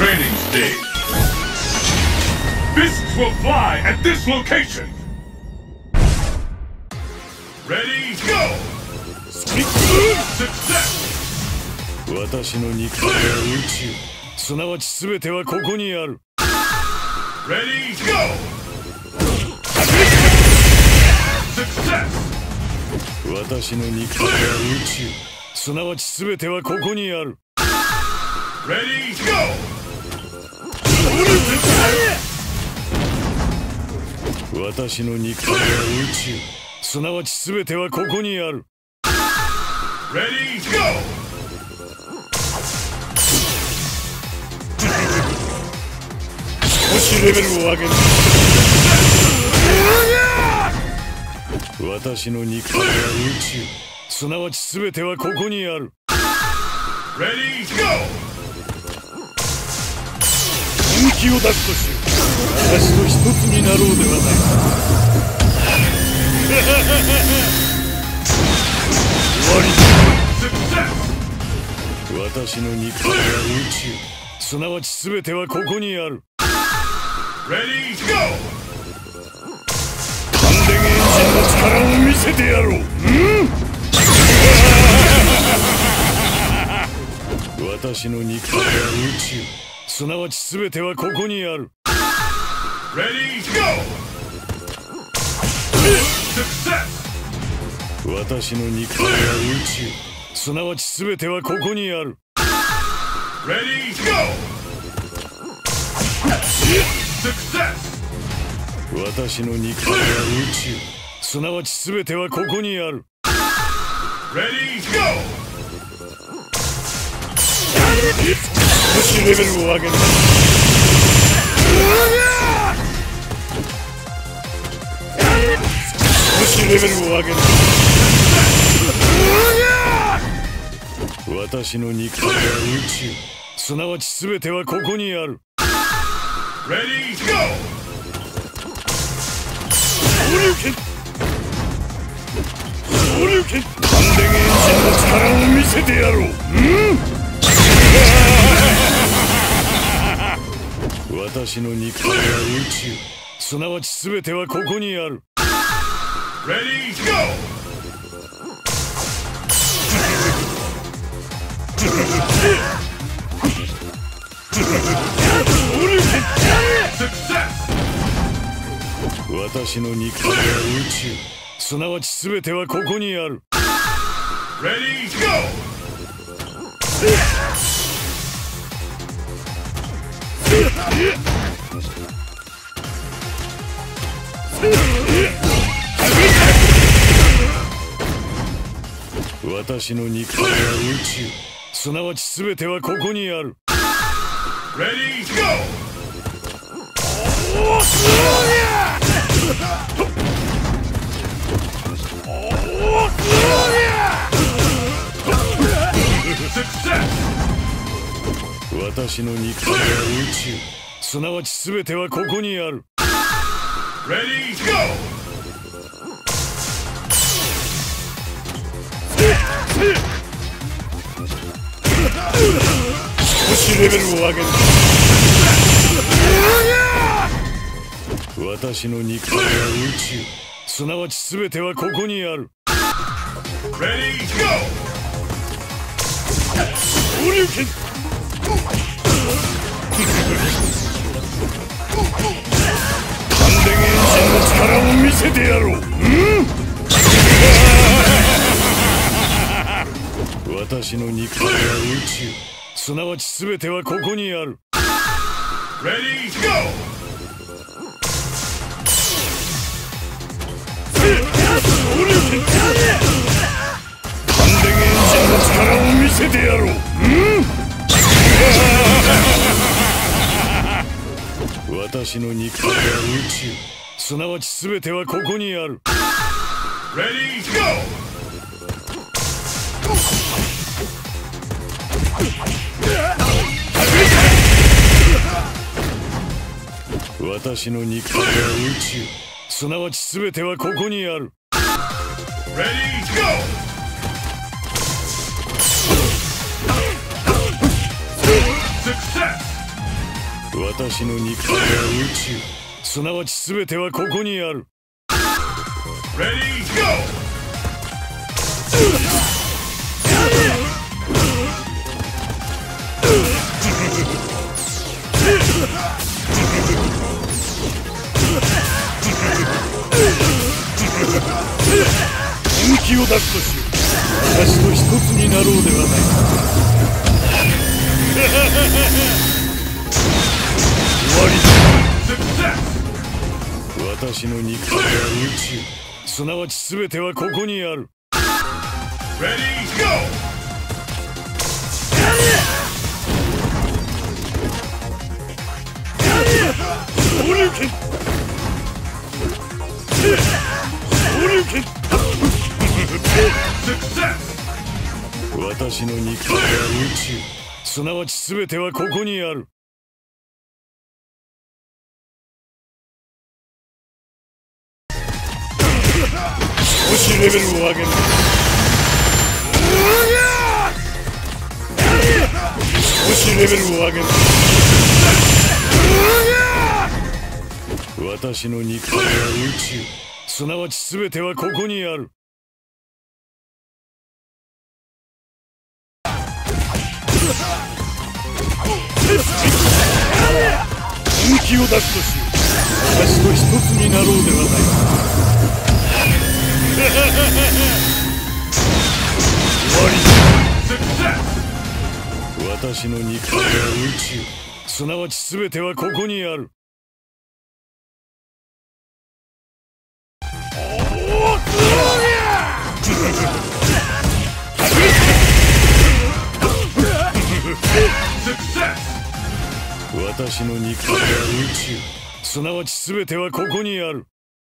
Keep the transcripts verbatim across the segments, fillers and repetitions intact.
training stage. Fists will fly at this location. Ready, go! Success! 私の肉体は宇宙、すなわち全てはここにある。 Ready, go! Success! 私の肉体は宇宙、すなわち全てはここにある。 Ready, go! 私の肉体は宇宙、すなわち全てはここにある。 Ready, go! 少しレベルを上げる。私の肉体は宇宙、すなわち全てはここにある。 Ready, go! 本気を出すとしよう。私と一つになろうではないか。終わりだ。私の肉体は宇宙、すなわち全てはここにある。 Ready, go! 感電エンジンの力を見せてやろう。うん、私の肉体は宇宙、すなわち全てはここにある。 Ready, go! Success! 私の肉体は宇宙、すなわち全てはここにある。 Ready, go! Success! 私の肉体は宇宙、すなわち全てはここにある。 Ready, go! 少しレベルを上げる。少しレベルを上げる。私の肉体は宇宙、すなわち全てはここにある。 Ready, go! 昇竜拳、昇竜拳、感電エンジンの力を見せてやろう。うん、私の肉体は宇宙、すなわち全てはここにある。 Ready, go! Success! 私の肉体は宇宙、すなわち全てはここにある。 Ready, go! 私の肉体は宇宙、すなわち全てはここにある。 Ready, go! Success! 私の肉体は宇宙、すなわち全てはここにある。 Ready, go! 少しレベルを上げる。私の肉体は宇宙、すなわち全てはここにある。 Ready, go! 昇竜拳、感電エンジンの力を見せてやろう。うん、私の肉体は宇宙、すなわち全てはここにある。 Ready, go! 昇竜拳、感電エンジンの力を見せてやろう。うん、私の肉体は宇宙、すなわち全てはここにある。 Ready, go! 私の肉体は宇宙、すなわち全てはここにある。 Ready, go! 私私の肉体は宇宙、すなわち全てはここにある。 Ready, go! 本気を出すとしよう。私と一つになろうではないか。終わりだ。私の肉体は宇宙、すなわち全てはここにある。 Ready, go! 昇竜拳、昇竜拳。私の肉体は宇宙、すなわち全てはここにある。少しレベルを上げる。少しレベルを上げる。私の肉体は宇宙、すなわち全てはここにある。本気を出すとしよう。私と一つになろうではないか。終わりだ。私の肉体は宇宙、すなわち全てはここにある。私の肉体は宇宙、すなわち全てはここにある。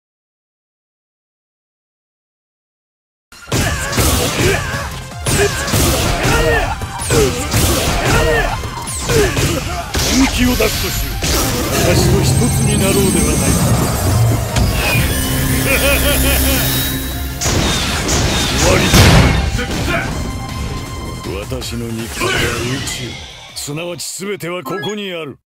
本気を出すとしよう。私と一つになろうではないか。終わりだ。私の肉体は宇宙、すなわち全てはここにある。